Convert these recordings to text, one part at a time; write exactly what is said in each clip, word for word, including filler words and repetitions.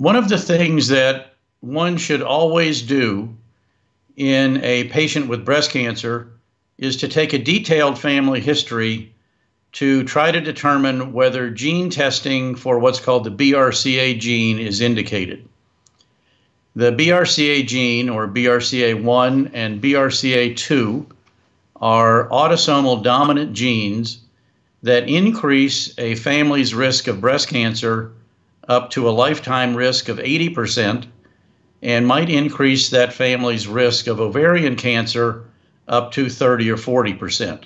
One of the things that one should always do in a patient with breast cancer is to take a detailed family history to try to determine whether gene testing for what's called the B R C A gene is indicated. The B R C A gene, or B R C A one and B R C A two, are autosomal dominant genes that increase a family's risk of breast cancer up to a lifetime risk of eighty percent and might increase that family's risk of ovarian cancer up to thirty or forty percent.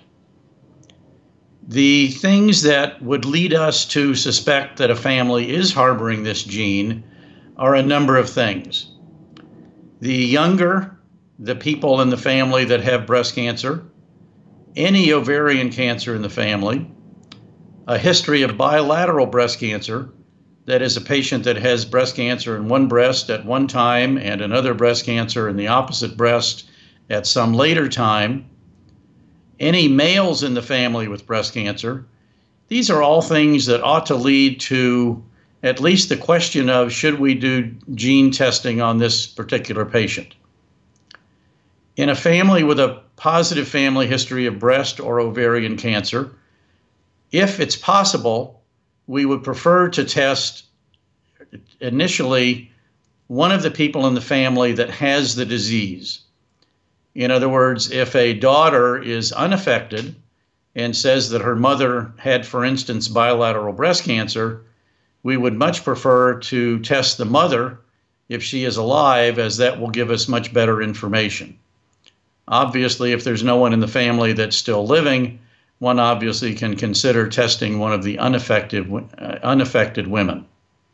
The things that would lead us to suspect that a family is harboring this gene are a number of things. The younger the people in the family that have breast cancer, any ovarian cancer in the family, a history of bilateral breast cancer, that is a patient that has breast cancer in one breast at one time and another breast cancer in the opposite breast at some later time, any males in the family with breast cancer. These are all things that ought to lead to at least the question of, should we do gene testing on this particular patient? In a family with a positive family history of breast or ovarian cancer, if it's possible, we would prefer to test initially one of the people in the family that has the disease. In other words, if a daughter is unaffected and says that her mother had, for instance, bilateral breast cancer, we would much prefer to test the mother if she is alive, as that will give us much better information. Obviously, if there's no one in the family that's still living, one obviously can consider testing one of the unaffected, uh, unaffected women.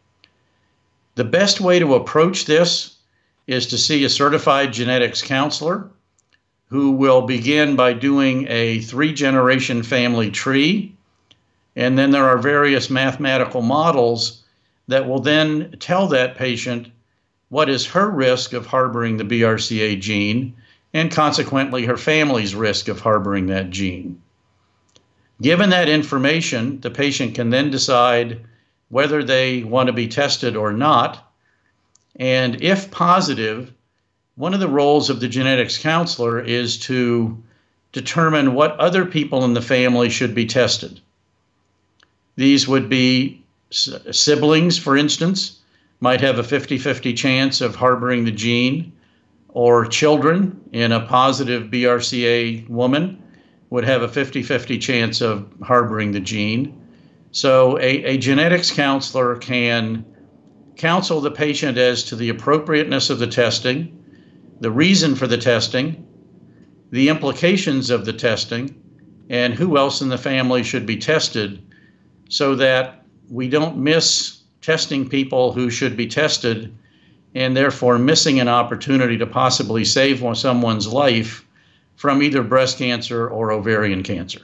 The best way to approach this is to see a certified genetics counselor who will begin by doing a three-generation family tree. And then there are various mathematical models that will then tell that patient what is her risk of harboring the B R C A gene, and consequently her family's risk of harboring that gene. Given that information, the patient can then decide whether they want to be tested or not. And if positive, one of the roles of the genetics counselor is to determine what other people in the family should be tested. These would be siblings, for instance, might have a fifty fifty chance of harboring the gene, or children in a positive B R C A woman would have a fifty fifty chance of harboring the gene. So a, a genetics counselor can counsel the patient as to the appropriateness of the testing, the reason for the testing, the implications of the testing, and who else in the family should be tested, so that we don't miss testing people who should be tested and therefore missing an opportunity to possibly save someone's life from either breast cancer or ovarian cancer.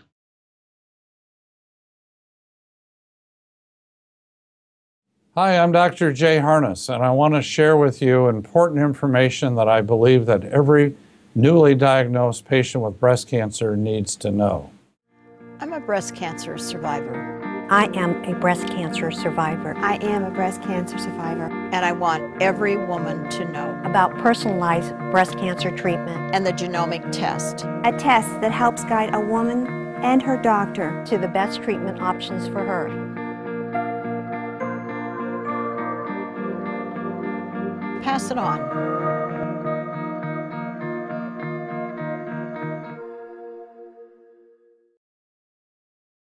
Hi, I'm Doctor Jay Harness, and I want to share with you important information that I believe that every newly diagnosed patient with breast cancer needs to know. I'm a breast cancer survivor. I am a breast cancer survivor. I am a breast cancer survivor. And I want every woman to know about personalized breast cancer treatment and the genomic test. A test that helps guide a woman and her doctor to the best treatment options for her. Pass it on.